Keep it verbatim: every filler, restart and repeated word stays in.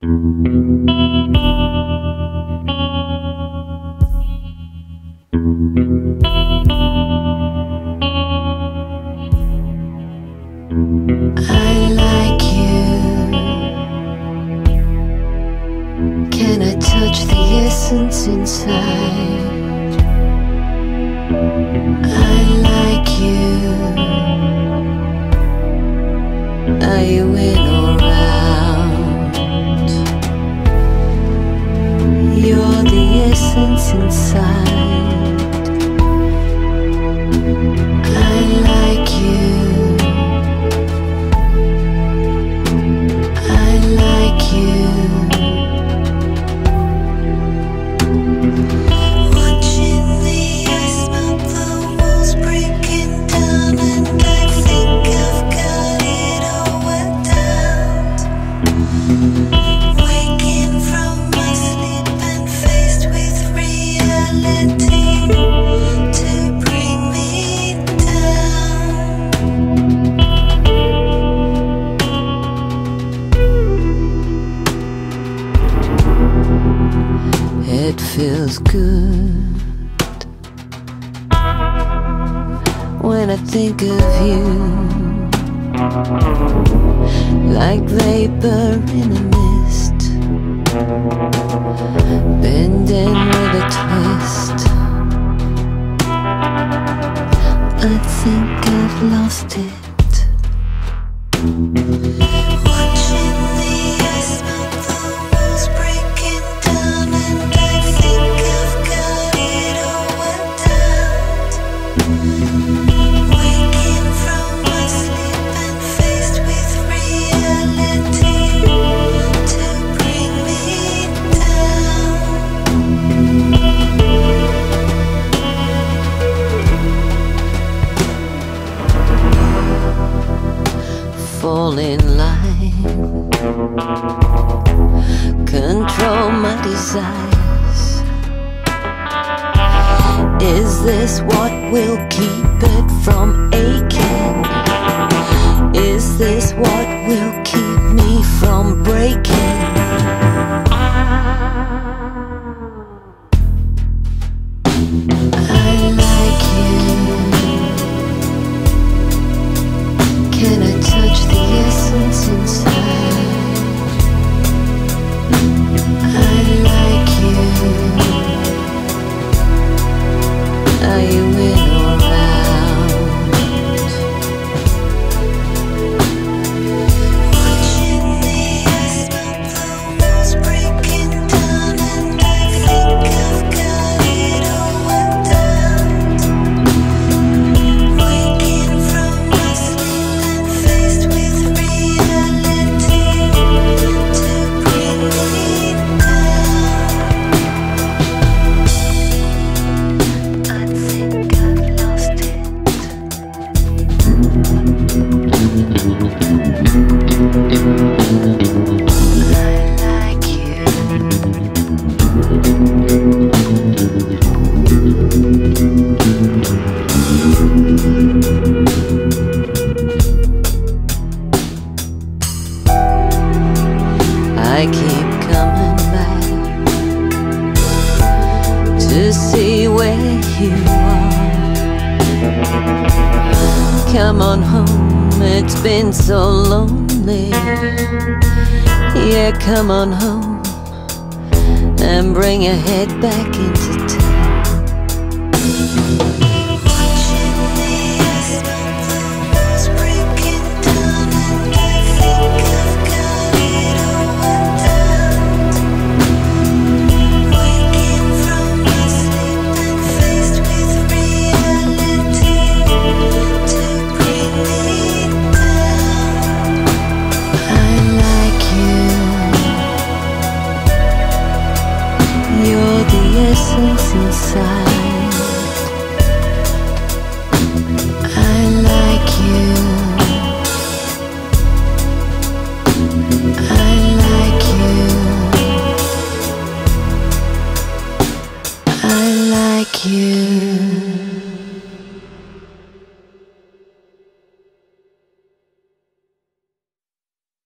I like you. Can I touch the essence inside? I like you. Are you in or out? You're the essence inside. I like you. I like you. Watching the ice melt the walls breaking down, and I think I've got it all worked out. Waking from my sleep and faced with reality to bring me down. It feels good when I think of you, like vapor in a mist, bending with a twist. I think I've lost it. Watching the ice melt the walls breaking down, and I think I've got it all worked out. Waking from my sleep and faced with reality to bring me down. Fall in line, control my desires. Is this what will keep it from aching? Is this what will keep me from breaking? I like you. Can I touch the essence inside? I like you. Are you in or out? Watching the ice melt the walls breaking down, and I think I've got it all worked out. Waking from my sleep and faced with reality to bring me down. I think I've lost it. I like you. I keep coming back to see where you are. Come on home, it's been so lonely. Yeah, come on home and bring your head back into town. Watching the ice melt the walls breaking down, and I think I've got it all worked out. Waking from my sleep and faced with reality to bring me down. I like you. You're the essence inside.